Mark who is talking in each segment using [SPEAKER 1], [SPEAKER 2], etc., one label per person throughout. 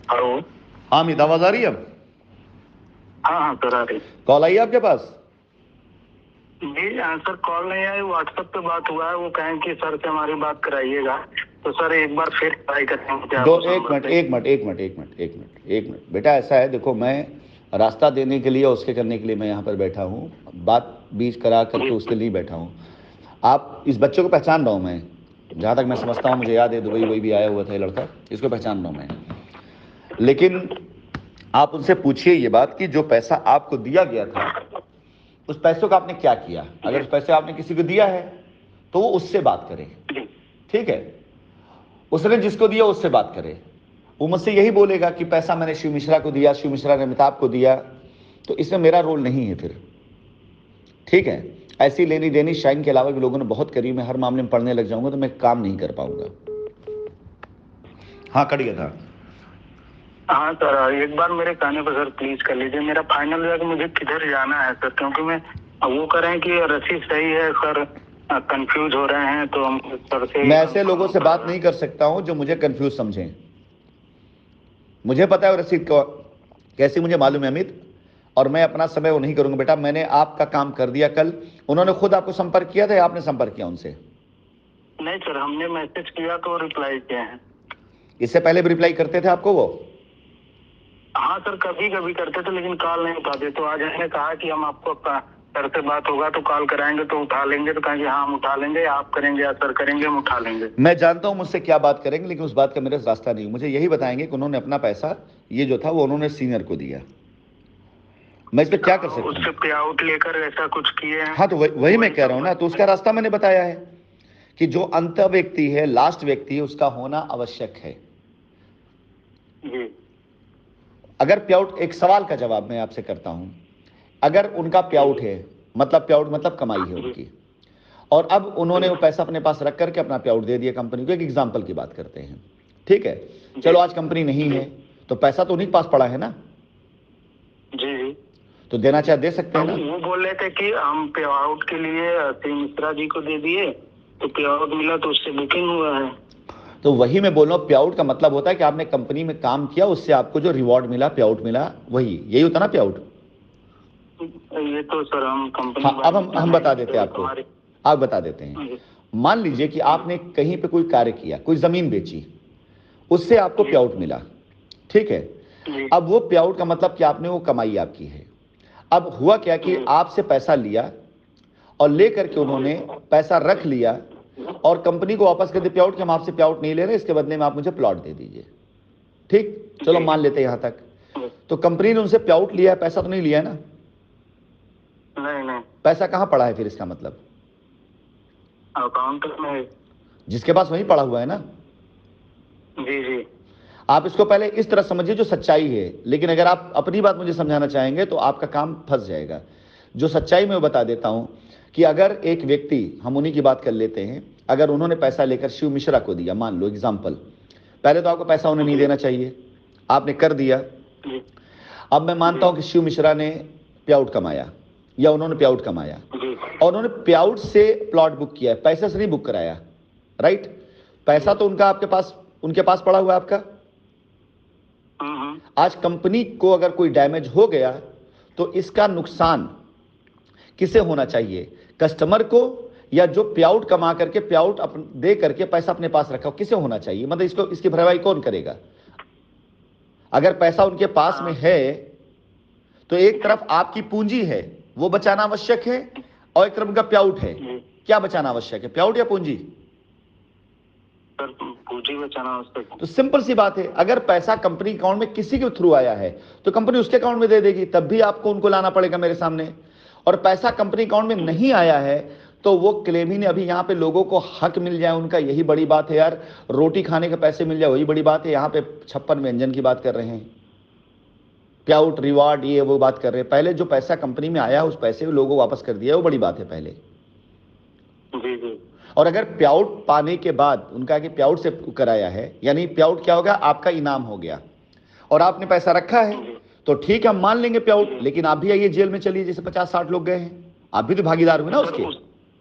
[SPEAKER 1] Hello.
[SPEAKER 2] हाँ अमित, आवाज आ रही है अब?
[SPEAKER 1] हाँ हाँ सर, आ रही।
[SPEAKER 2] कॉल आई है आपके पास?
[SPEAKER 1] जी सर, कॉल नहीं आई, व्हाट्सएप पे बात हुआ है। वो कहें कि सर से हमारी बात कराइएगा, तो सर एक बार फिर ट्राई करेंगे क्या
[SPEAKER 2] दो
[SPEAKER 1] उस
[SPEAKER 2] एक
[SPEAKER 1] नंबर
[SPEAKER 2] मिनट
[SPEAKER 1] पे।
[SPEAKER 2] एक मिनट एक मिनट एक मिनट एक मिनट एक मिनट बेटा, ऐसा है, देखो मैं रास्ता देने के लिए, उसके करने के लिए मैं यहाँ पर बैठा हूँ। बात बीच करा
[SPEAKER 1] जी
[SPEAKER 2] करके उसके लिए बैठा हूँ। आप इस बच्चे को पहचान रहा हूँ मैं, जहाँ तक मैं समझता हूँ, मुझे याद है दुबई वही भी आया हुआ था ये लड़का, इसको पहचान रहा हूँ मैं। लेकिन आप उनसे पूछिए ये बात कि जो पैसा आपको दिया गया था, उस पैसों का आपने क्या किया। अगर
[SPEAKER 1] जी
[SPEAKER 2] उस पैसे आपने किसी को दिया है तो वो उससे बात करें,
[SPEAKER 1] जी
[SPEAKER 2] ठीक है? उसने जिसको दिया उससे बात करे। वो मुझसे यही बोलेगा कि पैसा मैंने शिव मिश्रा को दिया, शिव मिश्रा ने अमिताभ को दिया, तो इसमें मेरा रोल नहीं है फिर, ठीक है? ऐसी लेनी देनी शाइन के अलावा भी लोगों ने बहुत करी। मैं हर मामले में पढ़ने लग जाऊंगा तो मैं काम नहीं कर पाऊंगा। हाँ, कट गया था।
[SPEAKER 1] हाँ सर, एक बार मेरे कहने पर सर प्लीज कर लीजिए। मेरा फाइनल है कि मुझे किधर जाना है सर, क्योंकि मैं वो कह रहे हैं कि रसीद सही है सर, कंफ्यूज हो रहे हैं, तो हम सर से
[SPEAKER 2] मैं ऐसे लोगों से बात नहीं कर सकता हूं जो मुझे कंफ्यूज समझें। मुझे पता है वो रसीद को कैसी, मुझे मालूम है अमित, और मैं अपना समय वो नहीं करूंगा बेटा। मैंने आपका काम कर दिया कल। उन्होंने खुद आपको संपर्क किया था या आपने संपर्क किया उनसे?
[SPEAKER 1] नहीं सर, हमने मैसेज किया तो रिप्लाई किए हैं।
[SPEAKER 2] इससे पहले भी रिप्लाई करते थे आपको वो?
[SPEAKER 1] हाँ सर, कभी कभी करते थे लेकिन कॉल नहीं उठाते। तो आज हमने कहा कि हम आपको सर से बात होगा तो कॉल कराएंगे, तो उठा लेंगे। तो कहेंगे हाँ हम उठा लेंगे, आप करेंगे या सर करेंगे, हम उठा लेंगे।
[SPEAKER 2] मैं जानता हूं मुझसे क्या बात करेंगे, लेकिन उस बात का मेरे रास्ता नहीं। मुझे यही बताएंगे कि उन्होंने अपना पैसा, ये जो था वो उन्होंने सीनियर को दिया। मैं इस पर क्या कर सकता
[SPEAKER 1] उससे
[SPEAKER 2] हूं?
[SPEAKER 1] पे आउट लेकर ऐसा कुछ किए हैं।
[SPEAKER 2] हाँ, तो वही मैं कह रहा हूं ना, तो उसका रास्ता मैंने बताया है कि जो अंत व्यक्ति है, लास्ट व्यक्ति है, उसका होना आवश्यक है।
[SPEAKER 1] जी
[SPEAKER 2] अगर प्याउट, एक सवाल का जवाब मैं आपसे करता हूं, अगर उनका प्याउट है, मतलब प्याउट मतलब कमाई है
[SPEAKER 1] जी
[SPEAKER 2] उनकी, और अब उन्होंने वो पैसा अपने पास रख करके अपना प्याउट दे दिया कंपनी को, एक एग्जाम्पल की बात करते हैं, ठीक है?
[SPEAKER 1] जी
[SPEAKER 2] चलो आज कंपनी नहीं है तो पैसा तो उन्हीं के पास पड़ा है ना,
[SPEAKER 1] जी जी।
[SPEAKER 2] तो देना चाहे दे सकते हैं ना।
[SPEAKER 1] वो बोल रहे थे कि हम पे आउट के लिए श्री मिश्रा जी को दे दिए, तो पे आउट मिला तो उससे बुकिंग हुआ है।
[SPEAKER 2] तो वही मैं बोल रहा हूँ, प्याउट का मतलब होता है कि आपने कंपनी में काम किया, उससे आपको जो रिवॉर्ड मिला, प्याउट मिला, वही यही होता ना प्याउट।
[SPEAKER 1] ये तो सर हम कंपनी
[SPEAKER 2] हाँ, अब
[SPEAKER 1] वाले
[SPEAKER 2] हम बता देते हैं आपको,
[SPEAKER 1] हमारे।
[SPEAKER 2] आप बता देते हैं। मान लीजिए कि आपने कहीं पे कोई कार्य किया, कोई जमीन बेची, उससे आपको
[SPEAKER 1] जी
[SPEAKER 2] प्याउट मिला, ठीक है?
[SPEAKER 1] जी
[SPEAKER 2] अब वो प्याउट का मतलब कि आपने वो कमाई आपकी है। अब हुआ क्या कि
[SPEAKER 1] जी
[SPEAKER 2] आपसे पैसा लिया और ले करके उन्होंने पैसा रख लिया और कंपनी को वापस कर दिया प्याउट कि हम आपसे प्याउट नहीं ले रहे, इसके बदले में आप मुझे प्लॉट दे दीजिए, ठीक? चलो
[SPEAKER 1] जी
[SPEAKER 2] मान लेते हैं यहां तक। तो कंपनी ने उनसे प्याउट लिया है, पैसा तो नहीं लिया है ना?
[SPEAKER 1] नहीं नहीं,
[SPEAKER 2] पैसा कहां पड़ा है फिर इसका मतलब?
[SPEAKER 1] अकाउंट में।
[SPEAKER 2] जिसके पास वही पड़ा हुआ है ना।
[SPEAKER 1] जी जी
[SPEAKER 2] आप इसको पहले इस तरह समझिए जो सच्चाई है, लेकिन अगर आप अपनी बात मुझे समझाना चाहेंगे तो आपका काम फंस जाएगा। जो सच्चाई मैं बता देता हूं कि अगर एक व्यक्ति, हम उन्हीं की बात कर लेते हैं, अगर उन्होंने पैसा लेकर शिव मिश्रा को दिया, मान लो एग्जाम्पल, पहले तो आपको पैसा उन्हें नहीं
[SPEAKER 1] जी
[SPEAKER 2] देना चाहिए, आपने कर दिया।
[SPEAKER 1] जी
[SPEAKER 2] अब मैं मानता
[SPEAKER 1] जी
[SPEAKER 2] हूं कि शिव मिश्रा ने प्याउट कमाया या उन्होंने प्याउट कमाया
[SPEAKER 1] जी
[SPEAKER 2] और उन्होंने प्याउट से प्लॉट बुक किया है, पैसे से नहीं बुक कराया, राइट? पैसा तो उनका आपके पास, उनके पास पड़ा हुआ है आपका।
[SPEAKER 1] हम्म।
[SPEAKER 2] आज कंपनी को अगर कोई डैमेज हो गया तो इसका नुकसान किसे होना चाहिए? कस्टमर को, या जो प्याउट कमा करके प्याउट दे करके पैसा अपने पास रखा हो, किसे होना चाहिए? मतलब इसको, इसकी भरपाई कौन करेगा? अगर पैसा उनके पास में है तो एक
[SPEAKER 1] जी
[SPEAKER 2] तरफ आपकी पूंजी है, वो बचाना आवश्यक है, और एक तरफ उनका प्याउट है।
[SPEAKER 1] जी
[SPEAKER 2] क्या बचाना आवश्यक है, प्याउट या पूंजी?
[SPEAKER 1] सर, पूंजी बचाना आवश्यक है।
[SPEAKER 2] तो सिंपल सी बात है, अगर पैसा कंपनी अकाउंट में किसी के थ्रू आया है तो कंपनी उसके अकाउंट में दे देगी, तब भी आपको उनको लाना पड़ेगा मेरे सामने। और पैसा कंपनी अकाउंट में नहीं आया है तो वो क्लेम ही नहीं। अभी यहां पे लोगों को हक मिल जाए उनका, यही बड़ी बात है यार। रोटी खाने के पैसे मिल जाए वही बड़ी बात है। यहां पे 56 व्यंजन की बात कर रहे हैं, प्याउट रिवार्ड ये वो बात कर रहे हैं। पहले जो पैसा कंपनी में आया उस पैसे को लोगों वापस कर दिया, वो बड़ी बात है पहले।
[SPEAKER 1] जी जी
[SPEAKER 2] और अगर प्याउट पाने के बाद उनका कि प्याउट से कराया है, यानी प्याउट क्या होगा, आपका इनाम हो गया, और आपने पैसा रखा है,
[SPEAKER 1] जी
[SPEAKER 2] तो ठीक है हम मान लेंगे प्याउट, लेकिन आप भी आइए जेल में चलिए, जैसे 50-60 लोग गए हैं, आप भी तो भागीदार हुए ना
[SPEAKER 1] सर,
[SPEAKER 2] उसके।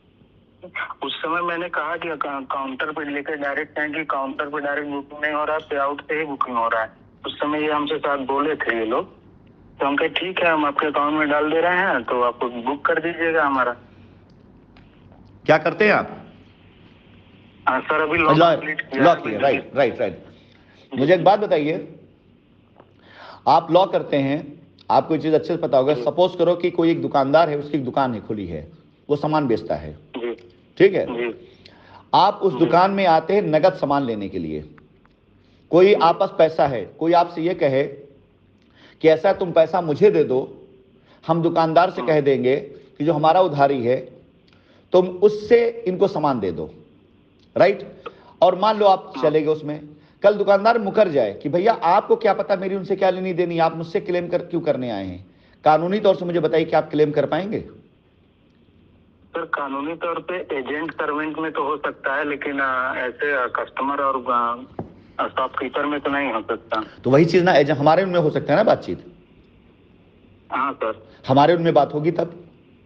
[SPEAKER 1] उस समय मैंने कहा कि काउंटर पे लेकर डायरेक्ट, कहें कि काउंटर पे डायरेक्ट बुकिंग नहीं हो रहा है, पे आउट से ही बुकिंग हो रहा है। उस समय ये हमसे साथ बोले थे ये लोग, तो हम कहे ठीक है हम आपके अकाउंट में डाल दे रहे हैं, तो आप बुक कर दीजिएगा हमारा।
[SPEAKER 2] क्या करते हैं आप?
[SPEAKER 1] हाँ सर, अभी लॉक कंप्लीट किया
[SPEAKER 2] लॉक किया, राइट राइट राइट। मुझे एक बात बताइए, आप लॉ करते हैं, आपको चीज अच्छे से पता होगा। सपोज करो कि कोई एक दुकानदार है, उसकी एक दुकान है खुली है, वो सामान बेचता है, ठीक है। आप उस दुकान में आते हैं नगद सामान लेने के लिए, कोई आपस पैसा है, कोई आपसे ये कहे कि ऐसा तुम पैसा मुझे दे दो, हम दुकानदार से कह देंगे कि जो हमारा उधारी है तुम उससे इनको सामान दे दो, राइट। और मान लो आप चले गए उसमें, कल दुकानदार मुकर जाए कि भैया आपको क्या पता मेरी उनसे क्या लेनी देनी, आप मुझसे क्लेम कर क्यों करने आए हैं, कानूनी तौर से मुझे बताइए कि आप क्लेम कर पाएंगे?
[SPEAKER 1] सर कानूनी तौर पे एजेंट सर्वेंट में तो हो सकता है, लेकिन ऐसे कस्टमर और शॉपकीपर में तो नहीं हो सकता।
[SPEAKER 2] तो वही चीज ना, एजेंट हमारे उनमें हो सकता है ना बातचीत।
[SPEAKER 1] हाँ सर,
[SPEAKER 2] हमारे उनमें बात होगी तब।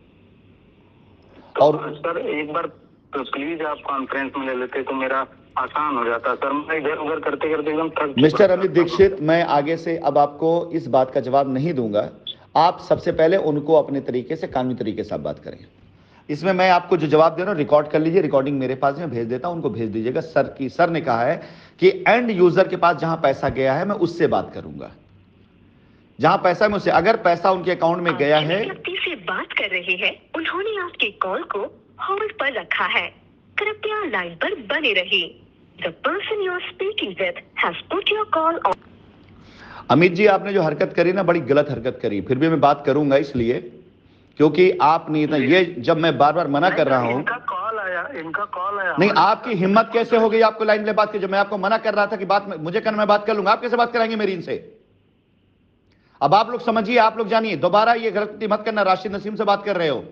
[SPEAKER 1] तो
[SPEAKER 2] और
[SPEAKER 1] सर एक बार तो प्लीज आप कॉन्फ्रेंस में ले लेते तो मेरा आसान हो जाता। सर मैं इधर उधर करते करते एकदम थक चुका।
[SPEAKER 2] मिस्टर अमित दीक्षित, मैं आगे से अब आपको इस बात का जवाब नहीं दूंगा। आप सबसे पहले उनको अपने तरीके से, कानूनी तरीके से आप बात करें। इसमें मैं आपको जो जवाब दे रहा हूं रिकॉर्ड कर लीजिए, रिकॉर्डिंग मेरे पास में भेज देता हूं, उनको भेज दीजिएगा। सर ने कहा है कि एंड यूजर के पास जहां पैसा गया है मैं उससे बात करूंगा, जहां पैसा में उससे, अगर पैसा उनके अकाउंट में गया है।
[SPEAKER 3] व्यक्ति से बात कर रहे हैं, उन्होंने आपके कॉल को होल्ड पर रखा है, कृपया लाइन पर बने रहिए। The person you are speaking with has put your call on.
[SPEAKER 2] Amit ji, आपने जो हरकत करी ना, बड़ी गलत हरकत करी। फिर भी मैं बात करूंगा इसलिए क्योंकि आप नहीं था ये, जब मैं बार बार मना कर रहा हूं।
[SPEAKER 1] इनका कॉल आया
[SPEAKER 2] नहीं, आपकी हिम्मत कैसे हो गई आपको लाइन में बात की, जब मैं आपको मना कर रहा था कि बात मुझे करना, मैं बात कर लूंगा, आप कैसे बात कराएंगे मेरी इनसे? अब आप लोग समझिए, आप लोग जानिए, दोबारा ये गलती मत करना। राशिद नसीम से बात कर रहे हो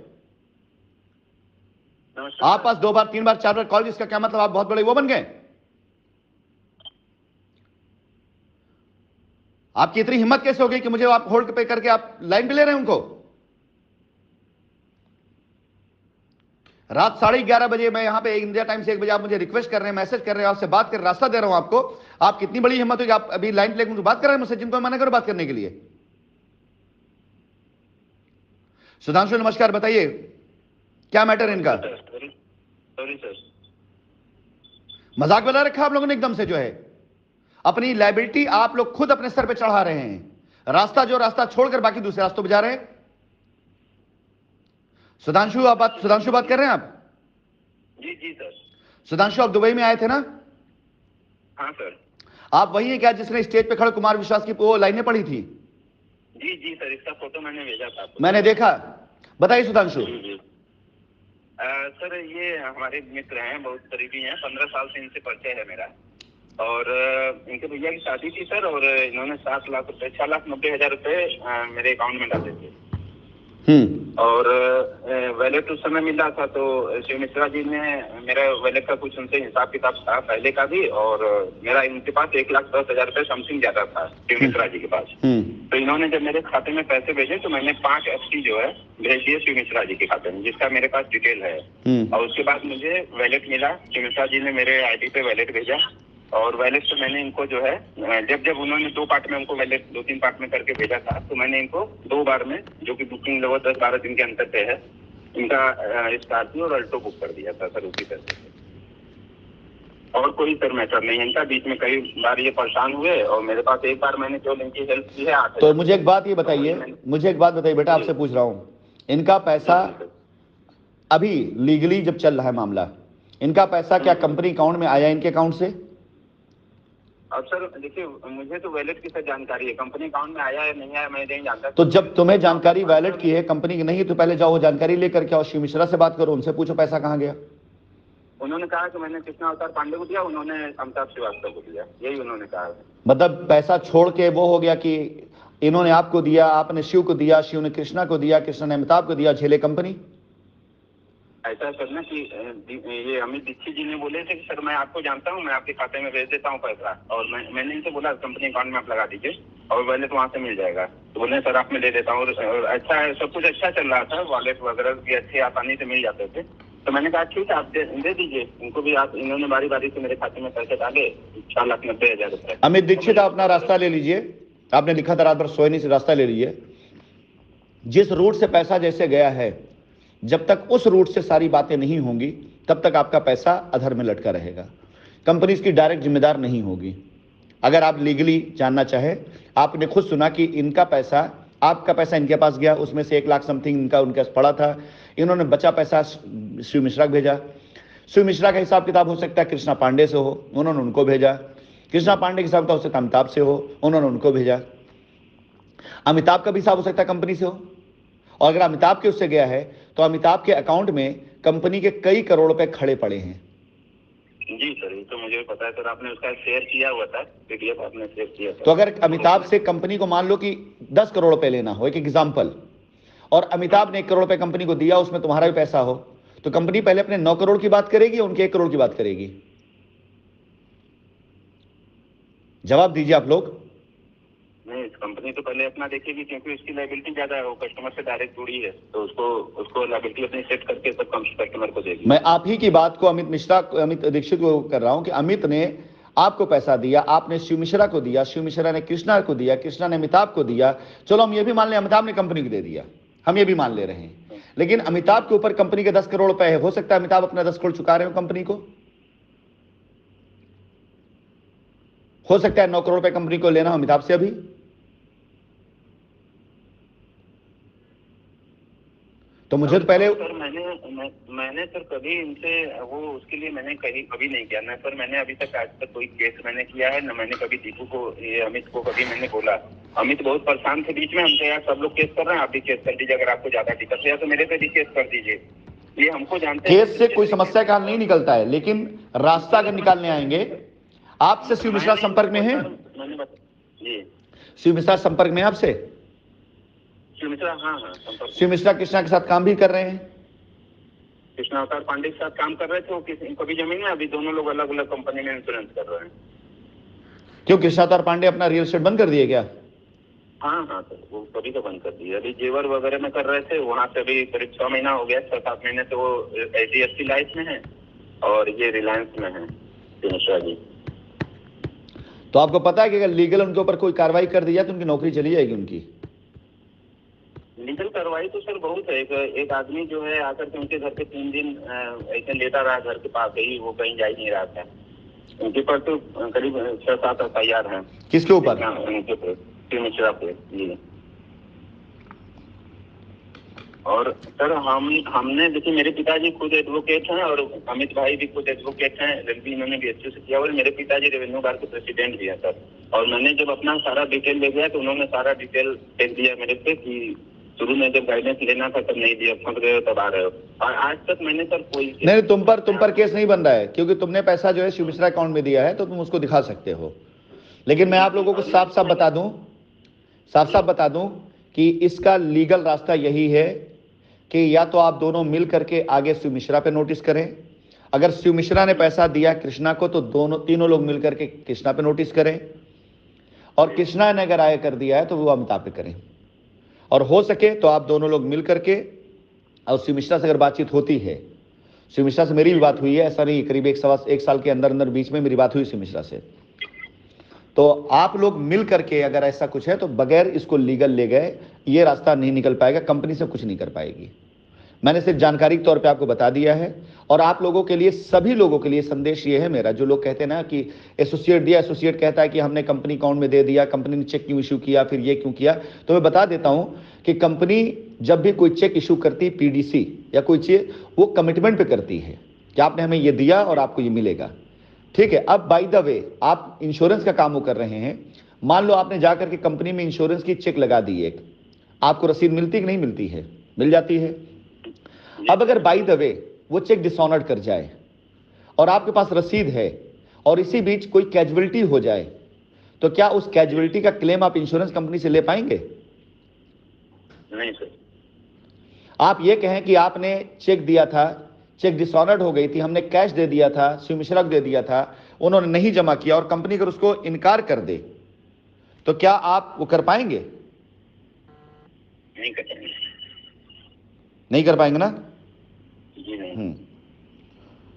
[SPEAKER 2] आप, पास 2 बार 3 बार 4 बार कॉल, इसका क्या मतलब आप बहुत बड़े वो बन गए? आपकी इतनी हिम्मत कैसे हो गई कि मुझे आप होल्ड पे करके आप लाइन पे ले रहे हैं उनको? रात 11:30 बजे मैं यहां पे इंडिया टाइम से 1 बजे आप मुझे रिक्वेस्ट कर रहे हैं, मैसेज कर रहे हैं, आपसे बात कर, रास्ता दे रहा हूं आपको। आप कितनी बड़ी हिम्मत होगी, आप अभी लाइन पे लेकर बात कर रहे हैं मुझसे, जिनको मना करो बात करने के लिए। सुधांशु नमस्कार, बताइए क्या मैटर है इनका?
[SPEAKER 1] सॉरी सर,
[SPEAKER 2] मजाक बना रखा आप लोगों ने एकदम से, जो है अपनी लायबिलिटी आप लोग खुद अपने सर पे चढ़ा रहे हैं। रास्ता छोड़कर बाकी दूसरे रास्तों पे जा रहे हैं। सुधांशु बात कर रहे हैं आप?
[SPEAKER 1] जी सर।
[SPEAKER 2] सुधांशु, आप दुबई में आए थे ना?
[SPEAKER 1] हाँ सर।
[SPEAKER 2] आप वही हैं क्या जिसने स्टेज पे खड़े कुमार विश्वास की वो लाइनें पढ़ी थी?
[SPEAKER 1] जी सर, इसका फोटो मैंने भेजा था आपको।
[SPEAKER 2] मैंने देखा। बताइए सुधांशु।
[SPEAKER 1] सर ये हमारे मित्र हैं, बहुत करीबी हैं, 15 साल से इनसे परिचय है मेरा। और इनके भैया की शादी थी सर, और इन्होंने 7 लाख रुपए, 6,90,000 रुपए मेरे अकाउंट में डाले थे। और वैलेट उस समय मिल रहा था, तो शिव मिश्रा जी ने मेरा वैलेट का कुछ उनसे हिसाब किताब था पहले का भी, और मेरा इनके पास 1,10,000 रुपए समथिंग ज्यादा था शिव मिश्रा जी के पास। तो इन्होंने जब मेरे खाते में पैसे भेजे तो मैंने 5 FT जो है भेज दिए शिव मिश्रा जी के खाते में, जिसका मेरे पास डिटेल है। और उसके बाद मुझे वैलेट मिला, शिव मिश्रा जी ने मेरे ID पे वैलेट भेजा, और वैलेट से मैंने इनको जो है, जब उन्होंने 2 पार्ट में हमको वैलेट 2-3 पार्ट में करके भेजा था, तो मैंने इनको 2 बार में, जो कि बुकिंग लगभग 10-12 दिन के अंतर पे है, इनका स्कॉर्पियो और अल्टो बुक कर दिया था सर उसी पैसे से। और कोई सर मैटर नहीं है इनका। बीच में कई बार ये परेशान हुए, और मेरे पास एक बार मैंने जो इनकी हेल्प की है 8,000।
[SPEAKER 2] तो मुझे एक बात बताइए बेटा, आपसे पूछ रहा हूं, इनका पैसा अभी लीगली जब चल रहा है मामला, इनका पैसा क्या कंपनी अकाउंट में आया इनके अकाउंट से?
[SPEAKER 1] अब सर देखिए, मुझे तो वैलेट की सर जानकारी है, कंपनी अकाउंट में आया है नहीं आया मैं नहीं जानता।
[SPEAKER 2] तो जब तुम्हें जानकारी वैलेट की है, कंपनी की नहीं, तो पहले जाओ जानकारी लेकर के आओ, शिव मिश्रा से बात करो, उनसे पूछो पैसा कहां गया।
[SPEAKER 1] उन्होंने कहा कि मैंने कृष्णा अवतार पांडे को दिया, उन्होंने अमिताभ श्रीवास्तव को दिया, यही उन्होंने कहा।
[SPEAKER 2] मतलब पैसा छोड़ के वो हो गया कि इन्होंने आपको दिया, आपने शिव को दिया, शिव ने कृष्णा को दिया, कृष्णा ने अमिताभ को दिया, झेले कंपनी।
[SPEAKER 1] ऐसा करना कि ये अमित दीक्षित जी ने बोले थे कि सर मैं आपको जानता हूँ, मैं आपके खाते में भेज देता हूँ पैसा, और मैंने इनसे बोला कंपनी अकाउंट में आप लगा दीजिए और वैलेट वहाँ से मिल जाएगा। तो बोले सर आप मैं दे देता हूँ। और अच्छा है, सब कुछ अच्छा चल रहा था, वॉलेट वगैरह भी अच्छे आसानी से मिल जाते थे। तो मैंने कहा ठीक है, आप दे दीजिए इनको भी। आप इन्होंने बारी बारी से मेरे खाते में पैसे डाले 4,90,000 रुपए।
[SPEAKER 2] अमित दीक्षित, आप अपना रास्ता ले लीजिए। आपने लिखा था रात भर सोए नहीं, से रास्ता ले लीजिए। जिस रूट से पैसा जैसे गया है, जब तक उस रूट से सारी बातें नहीं होंगी तब तक आपका पैसा अधर में लटका रहेगा। कंपनी इसकी डायरेक्ट जिम्मेदार नहीं होगी। अगर आप लीगली जानना चाहे, आपने खुद सुना कि इनका पैसा, आपका पैसा इनके पास गया, उसमें से 1 लाख समथिंग इनका उनके पास पड़ा था। इन्होंने बचा पैसा शिव मिश्रा को भेजा। शिव मिश्रा का हिसाब किताब हो सकता है कृष्णा पांडे से हो, उन्होंने उनको भेजा। कृष्णा पांडे के हिसाब किताब हो सकता है अमिताभ से हो, उन्होंने उनको भेजा। अमिताभ का भी हिसाब हो सकता है कंपनी से हो, और अगर अमिताभ के उससे गया है तो अमिताभ के अकाउंट में कंपनी के कई करोड़ रुपए खड़े पड़े हैं।
[SPEAKER 1] जी सर, ये तो मुझे पता है सर, आपने उसका शेयर किया हुआ था, पीडीएफ आपने शेयर किया था।
[SPEAKER 2] तो अगर अमिताभ से कंपनी को मान लो कि 10 करोड़ रुपए लेना हो, एक एग्जाम्पल, और अमिताभ ने 1 करोड़ रुपए कंपनी को दिया, उसमें तुम्हारा भी पैसा हो, तो कंपनी पहले अपने 9 करोड़ की बात करेगी या उनके 1 करोड़ की बात करेगी? जवाब दीजिए आप लोग।
[SPEAKER 1] नहीं, कंपनी तो पहले अपना देखेगी, क्योंकि उसकी लायबिलिटी ज्यादा है, वो कस्टमर से डायरेक्ट जुड़ी है, तो उसको लायबिलिटी अपनी सेट करके सब कस्टमर को देगी।
[SPEAKER 2] मैं आप ही की बात को अमित दीक्षित को कर रहा हूं कि अमित ने आपको पैसा दिया, आपने शिव मिश्रा को दिया, शिव मिश्रा ने कृष्णा को दिया, कृष्णा ने अमिताभ को दिया। चलो हम ये भी मान लें अमिताभ ने कंपनी को दे दिया, हम ये भी मान ले रहे हैं, लेकिन अमिताभ के ऊपर कंपनी के 10 करोड़ रुपए है। हो सकता है अमिताभ अपना 10 करोड़ चुका रहे हो कंपनी को, हो सकता है 9 करोड़ रुपए कंपनी को लेना हो अमिताभ से अभी। तो मुझे तो पहले
[SPEAKER 1] सर मैंने सर कभी इनसे वो उसके लिए मैंने कभी नहीं किया ना सर। मैंने अभी तक आज तक कोई केस मैंने किया है ना, मैंने कभी दीपू को, ये अमित को कभी मैंने बोला। अमित बहुत परेशान थे बीच में, हमसे यार सब लोग केस कर रहे हैं, आप भी केस कर दीजिए, अगर आपको ज्यादा दिक्कत है तो मेरे पे भी केस कर दीजिए। ये हमको जानते हैं
[SPEAKER 2] केस से कोई समस्या का हल नहीं निकलता है, लेकिन रास्ता अगर निकालने आएंगे। आपसे शिव मिश्रा संपर्क में है?
[SPEAKER 1] जी,
[SPEAKER 2] शिव मिश्रा संपर्क में है आपसे?
[SPEAKER 1] शिव मिश्रा, हाँ संपर्क।
[SPEAKER 2] शिव मिश्रा कृष्णा के साथ काम भी कर रहे हैं?
[SPEAKER 1] कृष्णा अवतार पांडे के साथ काम कर रहे थे, वो कभी जमीन है, अभी दोनों लोग अलग अलग कंपनी में इंश्योरेंस कर रहे हैं।
[SPEAKER 2] क्यों, कृष्णा अवतार पांडे अपना रियल एस्टेट बंद कर दिए क्या?
[SPEAKER 1] हाँ सर, वो कभी तो बंद कर दिए। अभी जेवर वगैरह में कर रहे थे, वहाँ से अभी करीब 6 महीना हो गया, 6-7 महीने से वो HDFC लाइफ में है और ये रिलायंस में है मिश्रा जी।
[SPEAKER 2] तो आपको पता है कि अगर लीगल उनके ऊपर कोई कार्रवाई कर दी जाए तो उनकी नौकरी चली जाएगी उनकी?
[SPEAKER 1] लीगल कार्रवाई तो सर बहुत है। एक आदमी जो है आकर के उनके घर पे 3 दिन ऐसे लेटा रहा, घर के पास ही, वो कहीं जा ही नहीं रहा था। उनके पर तो करीब 6-7 FIR हैं।
[SPEAKER 2] किसके ऊपर?
[SPEAKER 1] उनके पे, शिव मिश्रा पे जी। और सर हमने देखिए, मेरे पिताजी खुद एडवोकेट हैं और अमित भाई भी खुद एडवोकेट हैं, रग्बी इन्होंने BHU से किया, और मेरे पिताजी रेवेन्यू गार्ड के प्रेसिडेंट भी हैं सर। और मैंने जब अपना सारा डिटेल ले गया तो उन्होंने सारा डिटेल भेज दिया मेरे पे कि शुरू में जब गाइडेंस लेना था तब नहीं दिया, फंस गए हो तब आ रहे हो। और आज तक मैंने सर कोई
[SPEAKER 2] नहीं, तुम पर केस नहीं बन रहा है, क्योंकि तुमने पैसा जो है शिव मिश्रा अकाउंट में दिया है तो तुम उसको दिखा सकते हो। लेकिन मैं आप लोगों को साफ साफ बता दूं कि इसका लीगल रास्ता यही है कि या तो आप दोनों मिल करके आगे शिव मिश्रा पे नोटिस करें। अगर शिव मिश्रा ने पैसा दिया कृष्णा को तो तीनों लोग मिल करके कृष्णा पे नोटिस करें, और कृष्णा ने अगर आय कर दिया है तो वो अमिताभ पे करें। और हो सके तो आप दोनों लोग मिल करके, और शिव मिश्रा से अगर बातचीत होती है, शिव मिश्रा से मेरी भी बात हुई है, ऐसा नहीं, करीब 1 साल के अंदर बीच में मेरी बात हुई शिव मिश्रा से, तो आप लोग मिल करके अगर ऐसा कुछ है तो बगैर इसको लीगल ले गए ये रास्ता नहीं निकल पाएगा, कंपनी से कुछ नहीं कर पाएगी। मैंने सिर्फ जानकारी के तौर पे आपको बता दिया है। और आप लोगों के लिए, सभी लोगों के लिए संदेश ये है मेरा, जो लोग कहते हैं ना कि एसोसिएट दिया, एसोसिएट कहता है कि हमने कंपनी अकाउंट में दे दिया, कंपनी ने चेक क्यों इशू किया, फिर ये क्यों किया, तो मैं बता देता हूं कि कंपनी जब भी कोई चेक इशू करती, PDC या कोई चीज, वो कमिटमेंट पे करती है कि आपने हमें ये दिया और आपको ये मिलेगा, ठीक है। अब बाय द वे आप इंश्योरेंस का काम वो कर रहे हैं, मान लो आपने जाकर के कंपनी में इंश्योरेंस की चेक लगा दी, एक आपको रसीद मिलती कि नहीं मिलती है? मिल जाती है। अब अगर बाय द वे वो चेक डिसऑनर्ड कर जाए और आपके पास रसीद है और इसी बीच कोई कैजुअलिटी हो जाए, तो क्या उस कैजुअलिटी का क्लेम आप इंश्योरेंस कंपनी से ले पाएंगे?
[SPEAKER 1] नहीं सर।
[SPEAKER 2] आप ये कहें कि आपने चेक दिया था, चेक डिसऑनर्ड हो गई थी, हमने कैश दे दिया था, शिव मिश्रा को दे दिया था, उन्होंने नहीं जमा किया, और कंपनी अगर उसको इनकार कर दे तो क्या आप वो कर पाएंगे?
[SPEAKER 1] नहीं कर पाएंगे।
[SPEAKER 2] नहीं कर पाएंगे ना?
[SPEAKER 1] जी नहीं।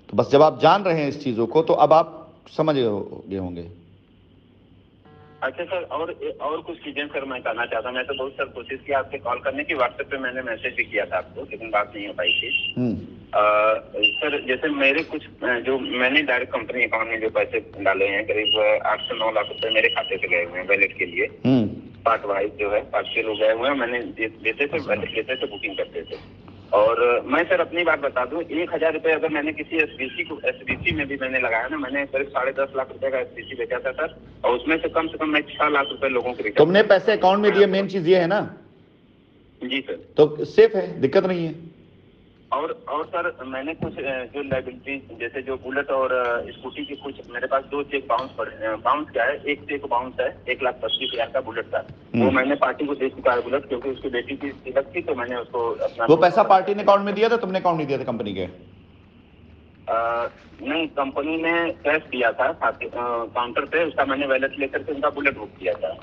[SPEAKER 2] तो बस जब आप जान रहे हैं इस चीज़ों को तो अब आप समझ गए होंगे।
[SPEAKER 4] अच्छा सर, और कुछ चीजें सर मैं कहना चाहता हूँ। मैं तो बहुत सर कोशिश की आपसे कॉल करने की, व्हाट्सएप पे मैंने मैसेज भी किया था आपको, लेकिन बात नहीं हो पाई थी। सर जैसे मेरे कुछ जो मैंने डायरेक्ट कंपनी अकाउंट में जो पैसे डाले हैं, करीब 8 से 9 लाख रुपए मेरे खाते से गए हुए हैं वैलेट के लिए। पार्ट वाइज जो है पार्शियल हो गए हुए हैं। मैंने देते थे वैलेट लेते थे, बुकिंग करते थे। और मैं सर अपनी बात बता दूं, 1000 रुपए अगर मैंने किसी एसबीसी में भी मैंने लगाया ना, मैंने करीब 10.5 लाख रुपए का एसबीसी बेचा था सर, और उसमें से कम मैं 6 लाख रुपए लोगों को रिटर्न।
[SPEAKER 2] तुमने पैसे अकाउंट में दिए, मेन चीज ये है ना।
[SPEAKER 4] जी सर।
[SPEAKER 2] तो सेफ है, दिक्कत नहीं है।
[SPEAKER 4] और सर मैंने कुछ जो लाइबिलिटी जैसे जो बुलेट और स्कूटी की कुछ मेरे पास 2 चेक बाउंस क्या है, एक चेक बाउंस है 1,25,000 का बुलेट का। वो मैंने पार्टी को दे चुका है बुलेट, क्योंकि उसकी बेटी की तिलक थी, तो मैंने उसको अपना।
[SPEAKER 2] वो पैसा पार्टी ने अकाउंट में दिया था, तुमने अकाउंट नहीं दिया था कंपनी के?
[SPEAKER 4] नहीं, कंपनी ने कैश दिया था काउंटर पे, उसका मैंने वैलेट लेकर के उनका बुलेट बुक किया था।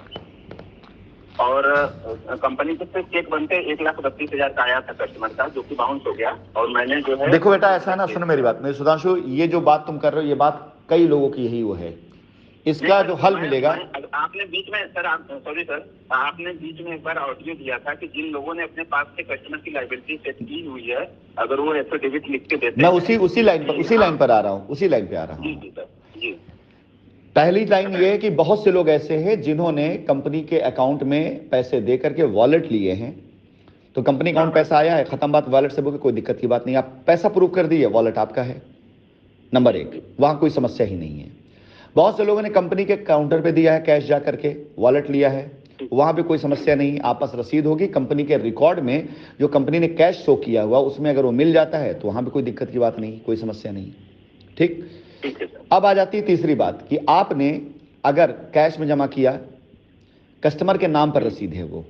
[SPEAKER 4] और कंपनी से चेक बनते 1,32,000 का आया था कस्टमर का, जो कि बाउंस हो गया। और मैंने जो है,
[SPEAKER 2] देखो बेटा ऐसा है ना, सुनो मेरी बात, मेरे सुधांशु, ये जो बात तुम कर रहे हो, ये बात कई लोगों की यही वो है। इसका जो हल मिलेगा,
[SPEAKER 4] आपने बीच में सर, सॉरी सर, आपने बीच में एक बार ऑडियो दिया था कि जिन लोगों ने अपने पास से कस्टमर की लायबिलिटी सेट की हुई है, अगर वो एफिडेविट लिख के देते
[SPEAKER 2] मैं उसी लाइन पर आ रहा हूँ, उसी लाइन पे आ रहा हूँ।
[SPEAKER 4] जी सर जी।
[SPEAKER 2] पहली लाइन ये है कि बहुत से लोग ऐसे हैं जिन्होंने कंपनी के अकाउंट में पैसे दे करके वॉलेट लिए हैं, तो कंपनी अकाउंट पैसा आया है, खत्म बात, वॉलेट से बोले कोई दिक्कत की बात नहीं, आप पैसा प्रूव कर दिए, वॉलेट आपका है, नंबर 1, वहां कोई समस्या ही नहीं है। बहुत से लोगों ने कंपनी के काउंटर पे दिया है कैश जा करके, वॉलेट लिया है, वहां पे कोई समस्या नहीं, आपस रसीद होगी, कंपनी के रिकॉर्ड में जो कंपनी ने कैश शो किया हुआ उसमें अगर वो मिल जाता है तो वहां पे कोई दिक्कत की बात नहीं, कोई समस्या नहीं। ठीक, अब आ जाती है तीसरी बात कि आपने अगर कैश में जमा किया, कस्टमर के नाम पर रसीद है वो,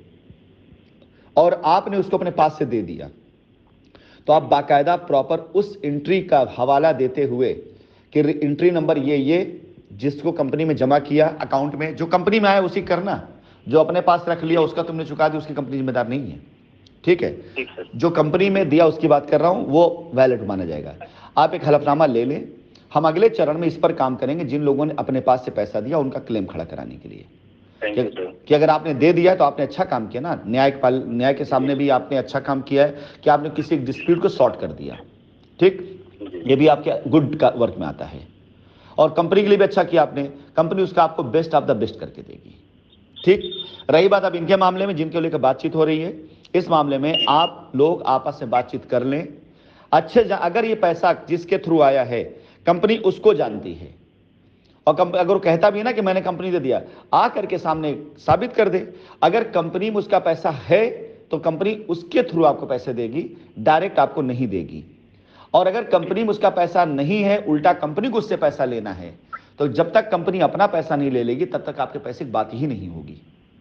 [SPEAKER 2] और आपने उसको अपने पास से दे दिया, तो आप बाकायदा प्रॉपर उस एंट्री का हवाला देते हुए कि एंट्री नंबर ये जिसको कंपनी में जमा किया अकाउंट में, जो कंपनी में आया उसी करना, जो अपने पास रख लिया उसका तुमने चुका दिया, उसकी कंपनी जिम्मेदार नहीं है। ठीक है, जो कंपनी में दिया उसकी बात कर रहा हूं, वो वैलिड माना जाएगा। आप एक हलफनामा ले लें, हम अगले चरण में इस पर काम करेंगे, जिन लोगों ने अपने पास से पैसा दिया उनका क्लेम खड़ा कराने के लिए, कि अगर आपने दे दिया है तो आपने अच्छा काम किया ना, न्याय के सामने भी आपने अच्छा काम किया है कि आपने किसी डिस्प्यूट को सॉर्ट कर दिया। ठीक, ये भी आपके गुड का वर्क में आता है, और कंपनी के लिए भी अच्छा किया आपने, कंपनी उसका आपको बेस्ट ऑफ द बेस्ट करके देगी। ठीक, रही बात अब इनके मामले में जिनके लेकर बातचीत हो रही है, इस मामले में आप लोग आपस में बातचीत कर लें अच्छे। अगर ये पैसा जिसके थ्रू आया है कंपनी उसको जानती है, और अगर वो कहता भी है ना कि मैंने कंपनी दे दिया, आ करके सामने साबित कर दे। अगर कंपनी में उसका पैसा है तो कंपनी उसके थ्रू आपको पैसे देगी, डायरेक्ट आपको नहीं देगी। और अगर कंपनी में उसका पैसा नहीं है, उल्टा कंपनी को उससे पैसा लेना है, तो जब तक कंपनी अपना पैसा नहीं ले लेगी तब तक आपके पैसे की बात ही नहीं होगी।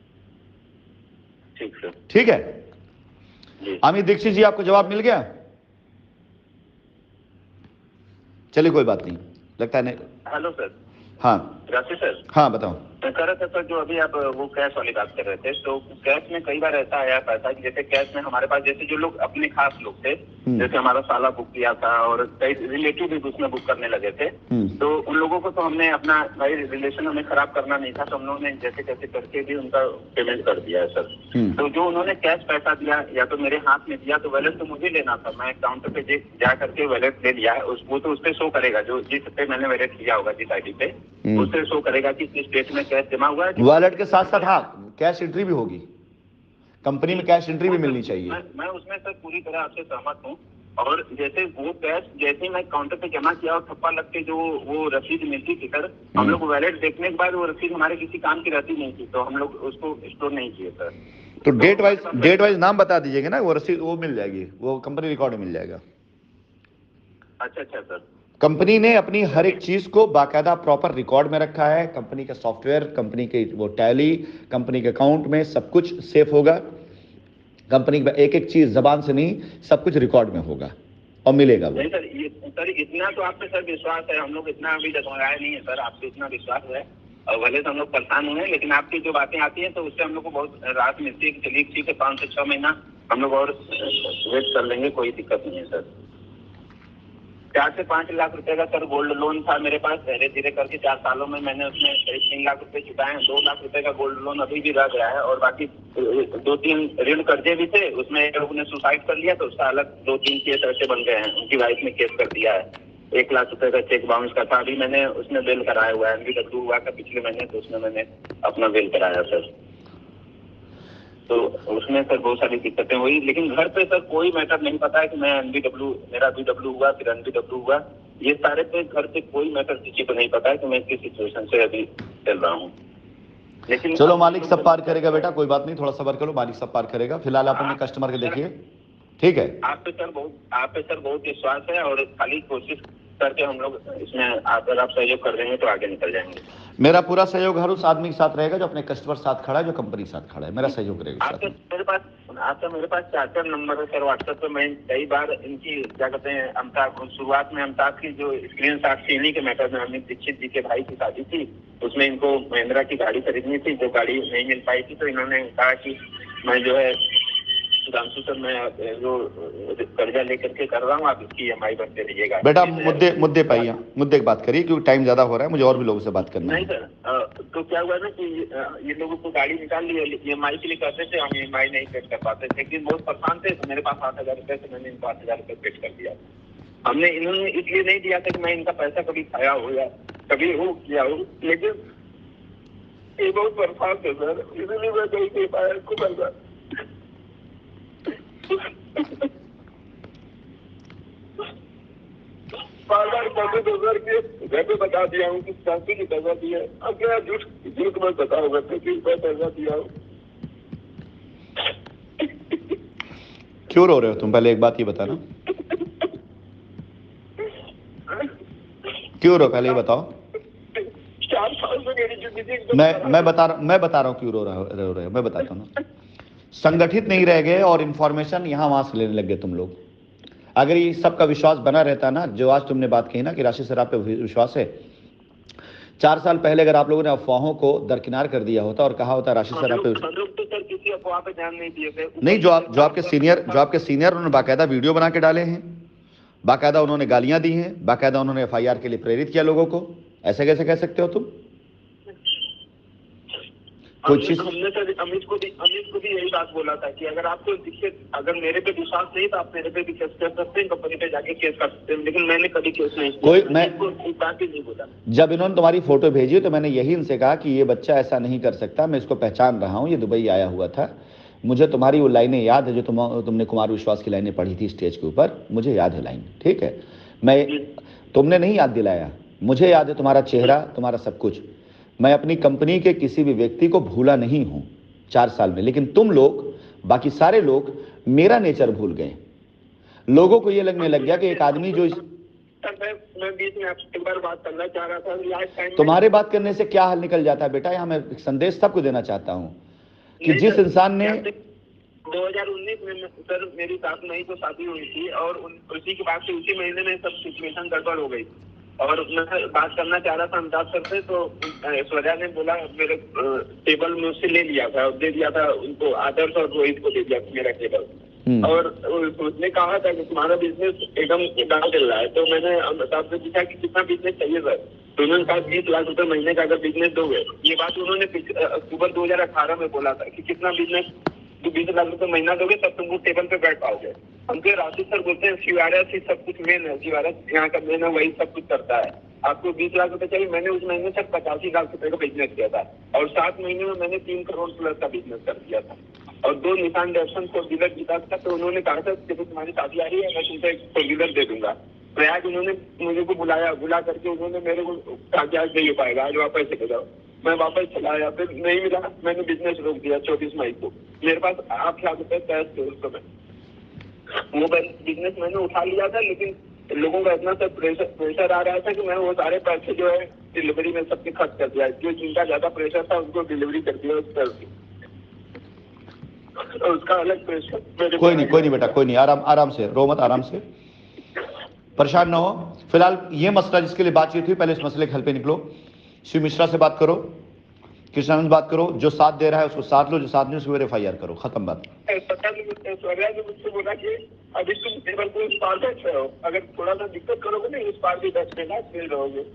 [SPEAKER 2] ठीक है, अमित दीक्षित जी, आपको जवाब मिल गया? चलिए कोई बात नहीं, लगता है नहीं।
[SPEAKER 4] Hello sir.
[SPEAKER 2] हाँ
[SPEAKER 4] राशि सर।
[SPEAKER 2] हाँ बताओ।
[SPEAKER 4] मैं कह रहा था सर, जो अभी आप वो कैश वाली बात कर रहे थे, तो कैश में कई बार ऐसा आया पैसा कि जैसे कैश में हमारे पास जैसे जो लोग अपने खास लोग थे, जैसे हमारा साला बुक किया था और कई रिलेटिव भी उसमें बुक करने लगे थे, तो उन लोगों को तो हमने अपना भाई रिलेशन हमें खराब करना नहीं था, तो हम लोगों ने जैसे कैसे करके भी उनका पेमेंट कर दिया है सर। तो जो उन्होंने कैश पैसा दिया या तो मेरे हाथ में दिया, तो वैलेट तो मुझे लेना था, मैं काउंटर पे जा करके वैलेट ले लिया है, वो तो उस पर शो करेगा, जो जिस पे मैंने वैलेट लिया होगा जिस ID पे, उससे शो करेगा कि किस डेट में कैश जमा हुआ है।
[SPEAKER 2] वॉलेट के साथ साथ हाँ कैश एंट्री भी होगी, कंपनी में कैश एंट्री भी मिलनी चाहिए।
[SPEAKER 4] मैं उसमें सर पूरी तरह आपसे सहमत हूँ। और जैसे वो कैश जैसे मैं काउंटर पे जमा किया और ठप्पा लग के जो वो रसीद मिलती थी सर, हम लोग वैलेट देखने के बाद वो रसीद हमारे किसी काम की रहती नहीं थी, तो हम लोग उसको स्टोर नहीं किए सर।
[SPEAKER 2] तो डेट वाइज नाम बता दीजिएगा ना, वो रसीद वो मिल जाएगी, वो कंपनी रिकॉर्ड में मिल जाएगा।
[SPEAKER 4] अच्छा सर।
[SPEAKER 2] कंपनी ने अपनी हर एक चीज को बाकायदा प्रॉपर रिकॉर्ड में रखा है, कंपनी का सॉफ्टवेयर, कंपनी के वो टैली, कंपनी के अकाउंट में सब कुछ सेफ होगा। कंपनी का एक एक चीज जबान से नहीं, सब कुछ रिकॉर्ड में होगा और मिलेगा वो।
[SPEAKER 4] नहीं सर, इतना तो आप पे सर विश्वास है, हम लोग इतना अभी डगमगाए नहीं है सर, आपसे इतना विश्वास है। और भले से हम लोग परेशान हुए हैं, लेकिन आपकी जो बातें आती हैं तो उससे हम लोग को बहुत राहत मिलती है कि चलिए ठीक है, 5 से 6 महीना हम लोग और वेट कर लेंगे, कोई दिक्कत नहीं है सर। 4 से 5 लाख रुपए का सर गोल्ड लोन था मेरे पास। धीरे धीरे करके 4 सालों में मैंने उसमें करीब 3 लाख रुपए चुकाए हैं। 2 लाख रुपए का गोल्ड लोन अभी भी रह गया है और बाकी 2-3 ऋण कर्जे भी थे। उसमें एक लोगों ने सुसाइड कर लिया तो उसका अलग 2-3 केस ऐसे बन गए हैं। उनकी वाइफ ने केस कर दिया है। 1 लाख रुपए का चेक बाउंस का था। अभी मैंने उसमें बिल कराया हुआ है। NBW हुआ था पिछले महीने, तो उसमें मैंने अपना बिल कराया सर। तो उसमें सर बहुत सारी दिक्कतें हुई, लेकिन घर पे सर कोई मैटर नहीं पता है कि मैं मेरा BW हुआ, फिर NBW हुआ। ये सारे पे घर पे कोई मैटर किसी को नहीं पता है कि मैं किस सिचुएशन से अभी चल रहा हूँ। लेकिन
[SPEAKER 2] चलो मालिक सब पार करेगा बेटा, कोई बात नहीं, थोड़ा सब्र करो, मालिक सब पार करेगा। फिलहाल आप अपने कस्टमर के देखिए, ठीक है।
[SPEAKER 4] आप पे सर बहुत विश्वास है और खाली कोशिश करके हम लोग इसमें अगर आप सहयोग कर देंगे तो आगे निकल जाएंगे।
[SPEAKER 2] मेरा पूरा सहयोग हर उस आदमी के साथ रहेगा जो अपने कस्टमर साथ खड़ा है, जो कंपनी के साथ खड़ा है। मेरा सहयोग रहेगा।
[SPEAKER 4] आपका मेरे पास 4 नंबर है सर व्हाट्सएप पे। मैं कई बार इनकी क्या कहते हैं अमिताभ, शुरुआत में अमिताभ की जो स्क्रीन शॉट थी, इन्हीं के मैटर में अमित दीक्षित जी के भाई की शादी थी, उसमें इनको महिंद्रा की गाड़ी खरीदनी थी। जो गाड़ी नहीं मिल पाई थी तो इन्होंने कहा कि मैं जो है सुधांशु सर मैं जो कर्जा लेकर के कर रहा हूँ, आप इसकी EMI भरते रहिएगा।
[SPEAKER 2] बेटा मुद्दे पे आइए, मुद्दे की बात करिए क्योंकि टाइम ज्यादा हो रहा है, मुझे और भी लोगों से बात करना है।
[SPEAKER 4] नहीं सर, तो क्या हुआ ना कि ये लोगों को गाड़ी निकाल ली, EMI के लिए करते थे, हम EMI नहीं पेड कर पाते थे। लेकिन बहुत परेशान थे तो मेरे पास 8,000 रुपए से मैंने इनको 8,000 रुपए पेड कर दिया। इन्होंने इसलिए नहीं दिया था कि मैं इनका पैसा कभी खाया हो या कभी हो किया हो, लेकिन ये बहुत परेशान थे सर, इसलिए मैं नहीं दे पाया इसको पैसा। बार-बार घर पे बता दिया हूँ कि शांति की पैसा दिया। अब क्या झूठ मैं बताऊंगा कि मैं पैसा दिया हूँ।
[SPEAKER 2] क्यों रो रहे हो तुम? पहले एक बात ये बताना, क्यों रो? पहले ये बताओ।
[SPEAKER 4] 4 साल से मेरी जिंदगी
[SPEAKER 2] मैं बता रहा हूँ क्यों रो रहे हो। मैं बताता हूँ ना, संगठित नहीं रह गए और इंफॉर्मेशन यहाँ वहां से लेने लग गए तुम लोग। अगर ये सबका विश्वास बना रहता ना, जो आज तुमने बात कही ना कि राशि सर आप पे विश्वास है, 4 साल पहले अगर आप लोगों ने अफवाहों को दरकिनार कर दिया होता और कहा होता राशि सर आप पे
[SPEAKER 4] किसी अफवाह पे ध्यान नहीं दिए थे।
[SPEAKER 2] नहीं, जो आपके सीनियर उन्होंने बाकायदा वीडियो बना के डाले हैं, बाकायदा उन्होंने गालियां दी हैं, बाकायदा उन्होंने FIR के लिए प्रेरित किया लोगों को। ऐसे कैसे कह सकते हो तुम?
[SPEAKER 4] हमने सर अमित को भी यही बात बोला था कि अगर आपको दिक्कत, अगर मेरे पे विश्वास नहीं तो आप मेरे पे भी केस कर सकते हैं, कंपनी पे जाके केस कर सकते हैं, लेकिन मैंने कभी केस नहीं किया। मैं बात ही नहीं बोला। जब
[SPEAKER 2] इन्होंने तुम्हारी फोटो भेजी तो मैंने यही इनसे कहा कि ये बच्चा ऐसा नहीं कर सकता, मैं इसको पहचान रहा हूँ, ये दुबई आया हुआ था, मुझे तुम्हारी वो लाइनें याद है जो तुमने कुमार विश्वास की लाइनें पढ़ी थी स्टेज के ऊपर, मुझे याद है लाइन, ठीक है। तुमने नहीं याद दिलाया, मुझे याद है तुम्हारा चेहरा, तुम्हारा सब कुछ। मैं अपनी कंपनी के किसी भी व्यक्ति को भूला नहीं हूं 4 साल में, लेकिन तुम लोग, बाकी सारे लोग मेरा नेचर भूल गए। लोगों को ये लगने लग गया कि एक आदमी जो
[SPEAKER 4] मैं बीच में आपसे एक बार बात करना चाह रहा था।
[SPEAKER 2] तुम्हारे बात करने से क्या हल निकल जाता है बेटा? यहाँ मैं एक संदेश सबको देना चाहता हूँ कि जिस इंसान ने
[SPEAKER 4] 2019 में सर मेरी सास नहीं तो शादी हुई थी और उसी के बाद से उसी महीने में सब सिचुएशन गड़बड़ हो गई और मैं बात करना चाह रहा था अमिताभ सर से, तो ऐश्वर्या ने बोला मेरे टेबल में उससे ले लिया था, दे दिया था उनको, आदर्श और रोहित को दे दिया मेरा टेबल। और उसने कहा था कि तुम्हारा बिजनेस एकदम डाउन चल रहा है। तो मैंने अमिताभ से पूछा कि कितना बिजनेस चाहिए सर, तो उन्होंने कहा 20 लाख रुपए महीने का अगर बिजनेस दोगे। ये बात उन्होंने अक्टूबर 2018 में बोला था कि कितना बिजनेस, 20 लाख रुपए महीना दोगे तब तुम वो टेबल पे बैठ पाओगे। हमको राशि सर बोलते हैं शिवारस ही सब कुछ मेन है, शिवारस यहाँ का मेन है, वही सब कुछ करता है। आपको 20 लाख रुपए चाहिए। मैंने उस महीने तक 85 लाख रुपए का बिजनेस किया था और 7 महीने में मैंने 3 करोड़ प्लस का बिजनेस कर दिया था और 2 निशान डेप्सन फोर व्हीलर जीता था। तो उन्होंने कहा था कि तुम्हारी शादी आ रही है, मैं तुमसे एक 4 व्हीलर दे दूंगा। प्रयाग उन्होंने मुझे को बुला करके उन्होंने मेरे को कहा कि आज नहीं हो पाएगा, आज वापस चले जाओ। मैं वापस चला आया, फिर नहीं मिला, मैंने बिजनेस रोक दिया 24 मई को। मेरे पास 8 लाख रुपए कैश थे उस समय। वो बिजनेस मैंने उठा लिया था, लेकिन लोगों का इतना सा प्रेशर आ रहा था कि मैं वो सारे पैसे जो है डिलीवरी में सबके खर्च कर दिया। जो जिनका ज्यादा प्रेशर था उनको डिलीवरी कर दिया उस पर, उसका अलग प्रेशर।
[SPEAKER 2] कोई नहीं बेटा, कोई नहीं, आराम से रो मत, आराम से, परेशान ना हो। फिलहाल ये मसला जिसके लिए बातचीत हुई, पहले इस मसले के हल पे निकलो। शिव मिश्रा से बात करो, कृष्णानंद बात करो, जो साथ दे रहा है उसको साथ लो, जो साथ नहीं उसको FIR करो, खत्म बात।
[SPEAKER 4] पता नहीं सौर्या ने मुझसे बोला कि अभी तुम टेबल को उस पार बैठ रहे हो, अगर थोड़ा सा दिक्कत करोगे ना उस पार भी बैठ लेना, मिल रहोगे।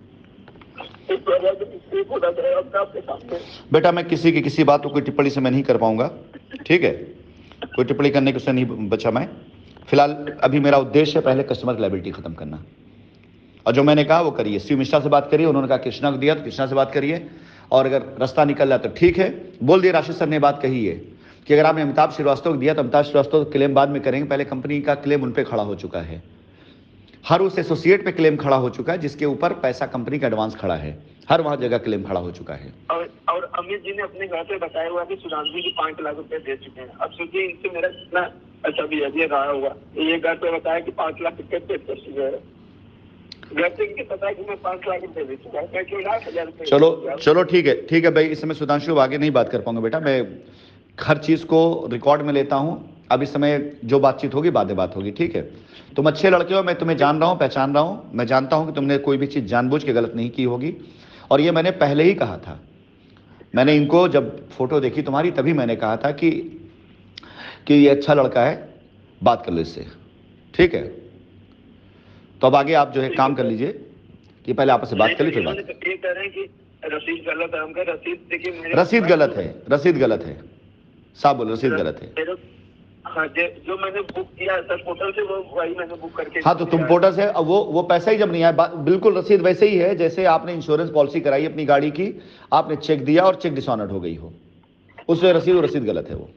[SPEAKER 2] बेटा मैं किसी की किसी बात को कोई टिप्पणी से मैं नहीं कर पाऊंगा, ठीक है, कोई टिप्पणी करने को से नहीं बचा मैं। फिलहाल अभी मेरा उद्देश्य है पहले कस्टमर की लायबिलिटी खत्म करना, और जो मैंने कहा वो करिए। शिव मिश्रा से बात करिए, उन्होंने कहा कृष्णा को दिया तो कृष्णा से बात करिए, और अगर रास्ता निकल रहा तो ठीक है। बोल दिया, राशिद सर ने बात कही है कि अगर आपने अमिताभ श्रीवास्तव को दिया तो अमिताभ श्रीवास्तव क्लेम बाद में करेंगे, पहले कंपनी का क्लेम उन पर खड़ा हो चुका है। हर उस एसोसिएट पे क्लेम खड़ा हो चुका है जिसके ऊपर पैसा कंपनी का एडवांस खड़ा है, हर वहां जगह क्लेम खड़ा हो चुका है।
[SPEAKER 4] और अमित जी ने अपने घर पे बताया हुआ कि सुधांशु जी 5 लाख रुपए दे चुके हैं। अब सोचिए इनसे मेरा कितना अच्छा बिहेवियर रहा हुआ। ये घर पे बताया कि 5 लाख रुपए पे कर चुके हैं, घर पे इनके पता है कि मैं 5 लाख रुपए दे चुका हूँ, मैं क्यों 1,00,000 रुपए।
[SPEAKER 2] चलो ठीक है भाई, इस समय सुधांशु आगे नहीं बात कर पाऊंगा बेटा, मैं हर चीज को रिकॉर्ड में लेता हूं। अब इस समय जो बातचीत होगी बाद में बात होगी, ठीक है। तुम अच्छे लड़के हो, मैं तुम्हें जान रहा हूं, पहचान रहा हूं, मैं जानता हूं कि तुमने कोई भी चीज जानबूझ के गलत नहीं की होगी, और ये मैंने पहले ही कहा था। मैंने इनको जब फोटो देखी तुम्हारी तभी मैंने कहा था कि ये अच्छा लड़का है, बात कर लो इससे, ठीक है। तो अब आगे आप जो है काम कर लीजिए कि पहले आपस में बात कर ली फिर बात।
[SPEAKER 4] ये कह रहे हैं कि रसीद गलत है, हमका रसीद देखिए,
[SPEAKER 2] रसीद गलत है, साहब बोलो रसीद गलत है।
[SPEAKER 4] हाँ, जो मैंने बुक किया सर पोर्टल से, वो वही मैंने बुक करके।
[SPEAKER 2] हाँ, तो तुम पोर्टल से वो पैसा ही जब नहीं आया, बिल्कुल रसीद वैसे ही है जैसे आपने इंश्योरेंस पॉलिसी कराई अपनी गाड़ी की, आपने चेक दिया और चेक डिसऑनर्ड हो गई हो, उससे रसीद गलत है वो।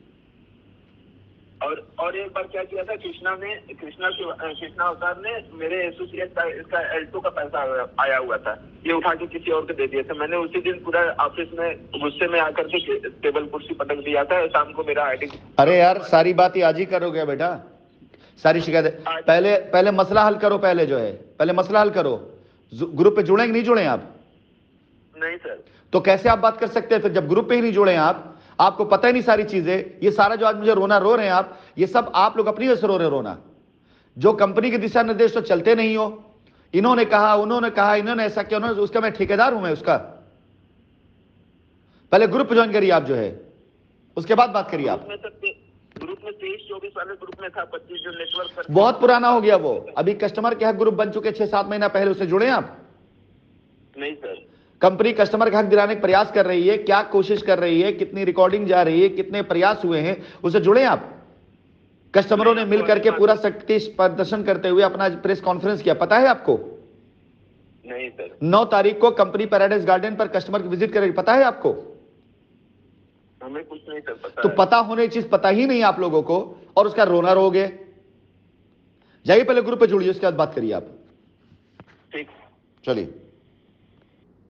[SPEAKER 4] और एक बार क्या किया था, कृष्णा अवतार ने मेरे एसोसिएट का इसका एल्टो का पैसा आया हुआ था, ये उठा के किसी और को दे दिया था। मैंने उसी दिन पूरा ऑफिस में गुस्से में आकर के टेबल कुर्सी पटक दिया था। शाम को मेरा ID।
[SPEAKER 2] अरे यार सारी बात ही आज ही करोगे बेटा, सारी शिकायत पहले मसला हल करो, पहले मसला हल करो। ग्रुप पे जुड़ेंगे नहीं जुड़े आप?
[SPEAKER 4] नहीं सर।
[SPEAKER 2] तो कैसे आप बात कर सकते हैं फिर जब ग्रुप पे ही नहीं जुड़े आप? आपको पता ही नहीं सारी चीजें। ये सारा जो आज मुझे रोना रो रहे हैं आप, ये सब आप लोग अपनी वजह से रो रहे रोना, जो कंपनी के दिशा निर्देश तो चलते नहीं हो। इन्होंने कहा, उन्होंने कहा, इन्होंने ऐसा किया, उन्होंने उसका, मैं ठेकेदार हूं मैं उसका। पहले ग्रुप ज्वाइन करिए आप जो है, उसके बाद बात करिए आप।
[SPEAKER 4] ग्रुप में 23-24 वाले ग्रुप में था, 25 जो नेटवर्क
[SPEAKER 2] बहुत पुराना हो गया वो, अभी कस्टमर के हक ग्रुप बन चुके 6-7 महीना पहले, उससे जुड़े आप?
[SPEAKER 4] नहीं सर।
[SPEAKER 2] कंपनी कस्टमर का हक दिलाने का प्रयास कर रही है, क्या कोशिश कर रही है, कितनी रिकॉर्डिंग जा रही है, कितने प्रयास हुए हैं, उससे जुड़े आप? कस्टमरों ने मिल करके पूरा शक्ति प्रदर्शन करते हुए अपना प्रेस कॉन्फ्रेंस किया, पता है आपको?
[SPEAKER 4] नहीं सर।
[SPEAKER 2] 9 तारीख को कंपनी पैराडाइज गार्डन पर कस्टमर की विजिट करेगी, पता है आपको?
[SPEAKER 4] हमें कुछ नहीं सर पता।
[SPEAKER 2] तो पता होने की चीज पता ही नहीं आप लोगों को, और उसका रोना रोगे। जाइए पहले ग्रुप पे जुड़िए, उसके बाद बात करिए आप।
[SPEAKER 4] ठीक,
[SPEAKER 2] चलिए।